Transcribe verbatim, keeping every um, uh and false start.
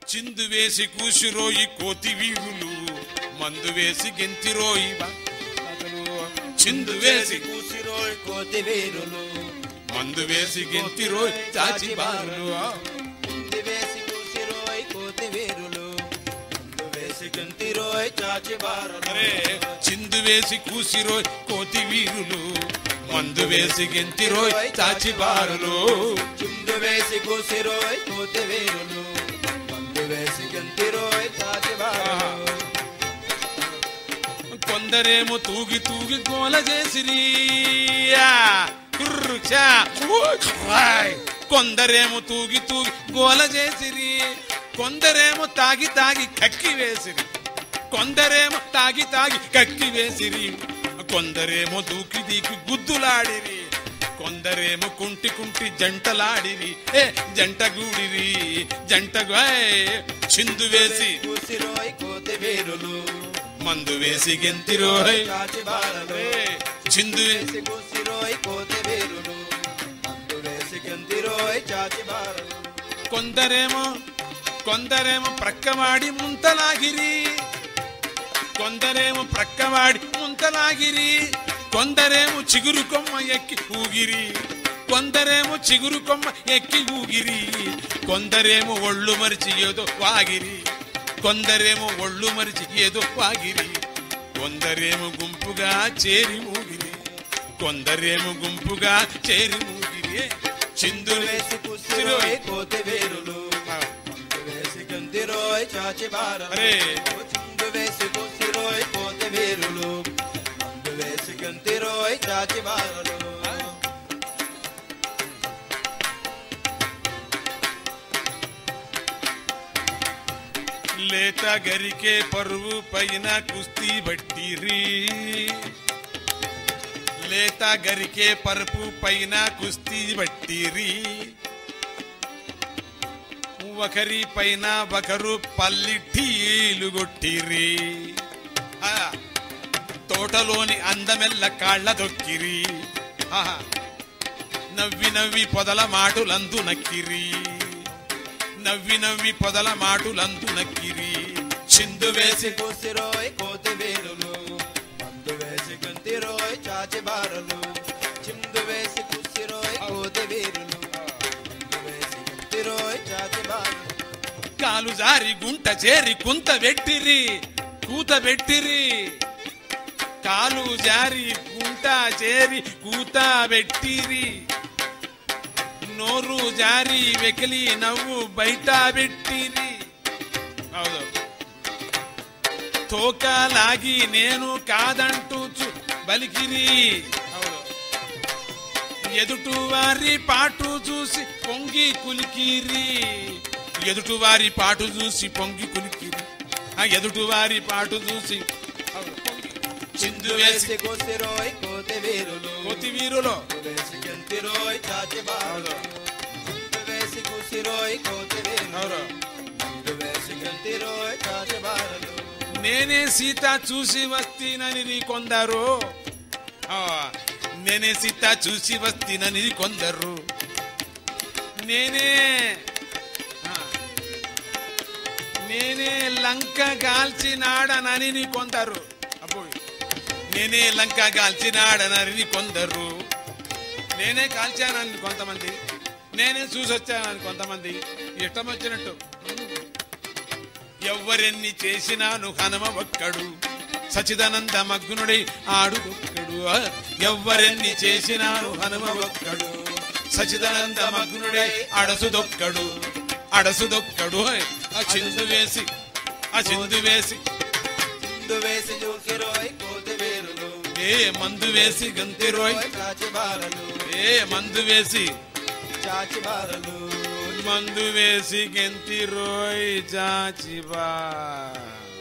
చిందు వేసి కూసిరోయి కోతి వీరులు మందు వేసి గెంతిరోయి చిందు వేసి కూసిరోయి కోతి వీరులు మందు వేసి గెంతిరోయి చాచి బారులు చిందు వేసి కూసిరోయి కోతి వీరులు మందు వేసి గెంతిరోయి చాచి బారులు అరే చిందు వేసి కూసిరోయి కోతి వీరులు మందు వేసి గెంతిరోయి చాచి బారులు చిందు వేసి కూసిరోయి కోతి వీరులు మందు వేసి గెంతిరోయి చాచి బారులు కొందరేమో తూగి తూగి గోల చేసిరి కొందరేమో తూగి తూగి గోల చేసిరి కొందరేమో తాగి తాగి కక్కి వేసిరి కొందరేమో తాగి తాగి కక్కి వేసిరి కొందరేమో దూకి దూకి గుద్దులాడిరి కొందరేమో కుంటి కుంటి జంటలాడిరి ఏ జంట గూడిరి జంట చిందు వేసి కూసిరోయి కోతి వీరులు మందు వేసి గెంతిరోయ్ చాచి బారులు చిందు వేసి కూసిరోయి కోతి వీరులు మందు వేసి గెంతిరోయి చాచి బారులు కొందరేమో కొందరేమో ప్రక్కవాడి ముంతలాగిరి కొందరేమో ప్రక్కవాడి ముంతలాగిరి కొందరేమో చిగురు కొమ్మ ఎక్కి ఊగిరి కొందరేమో చిగురు కొమ్మ ఎక్కి ఊగిరి కొందరేమో ఒళ్ళు మరిచి ఏదో వాగిరి కొందరేమో ఒళ్ళు మరిచి ఏదో వాగిరి కొందరేమో గుంపుగా చేరి మూగిరి కొందరేమో గుంపుగా చేరి మూగిరి చిందు వేసి కూసిరోయి కోతి వీరులు మందు వేసి గెంతిరోయి చాచి బారులు అరే చిందు వేసి కూసిరోయి కోతి వీరులు మందు వేసి గెంతిరోయి చాచి బారులు లేత గరికే పరువు పైన కుస్తీ బట్టిరి లేత గరికే పరుపు పైన కుస్తీ బట్టిరి ఒకరి పైన ఒకరు పల్లిటీలు కొట్టిరి తోటలోని అందమెల్ల కాళ్ళ దొక్కిరి నవ్వి నవ్వి పొదల మాటులందు నక్కిరి నవ్వి నవ్వి పొదల మాటులందు నక్కిరి చిందు వేసి కూసిరోయి కోతి వీరులు మందు వేసి గెంతిరోయి చాచి బారులు చిందు వేసి కూసిరోయి కోతి వీరులు మందు వేసి గెంతిరోయి చాచి బారులు కాలు జారి గుంట చేరి కుంత పెట్టిరి కూత పెట్టిరి కాలు జారి గుంట చేరి కూత పెట్టిరి నోరు జారి వెకిలి నవ్వు బయట పెట్టిరి అవును తోక లాగి నేను కాదంటూ బలికిరి అవును ఎదుటు వారి పాటు చూసి పొంగి కులికిరి ఎదుటు వారి పాటు చూసి పొంగి కులికిరి ఆ ఎదుటు వారి పాటు చూసి చిందు వేసి కూసిరోయి కోతి వీరులు కోతి వీరులో వేసి గెంతిరోయి చాచి బారులు చిందు వేసి కూసిరోయి కోతి వీరులు మందు వేసి గెంతిరోయి చాచి బారులు నేనే సీత చూసి వస్తీనని కొందరు నేనే సీత చూసి వస్తీనని కొందరు నేనే నేనే లంక గాల్చినాడనని కొందరు అబ్బో నేనే లంక గాల్చినాడనని కొందరు నేనే కాల్చానని కొంతమంది నేనే చూసొచ్చానని కొంతమంది ఇష్టం వచ్చినట్టు ఎవ్వరెన్ని చేసినాను హనుమ ఒక్కడు సచిదానంద మగ్నుడై ఆడుదొక్కడు ఎవ్వరెన్ని చేసినాను హనుమ ఒక్కడు సచిదానంద మగ్నుడై అడసుదొక్కడు అడసుదొక్కడు ఆ చిందు వేసి ఆ చిందు వేసి చిందు వేసి జూకిరోయ్ కోతి వీరులు ఏ మందు వేసి గంతిరోయ్ చాచి బారులు ఏ మందు వేసి చాచి బారులు మందు వేసి గెంతిరోయ్ చాచిబా